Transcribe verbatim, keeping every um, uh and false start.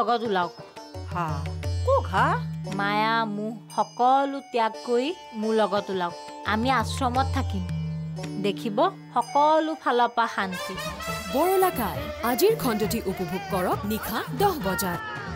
লগত ওলাওক হা কক হা মায়া মোহ সকলো ত্যাগ কৰি মোৰ লগত ওলাওক আমি আশ্ৰমত থাকিম দেখিব সকলো ফালৰ পৰা শান্তি বৰলাকাই আজিৰ খণ্ডটি উপভোগ কৰক নিশা দহ বজাত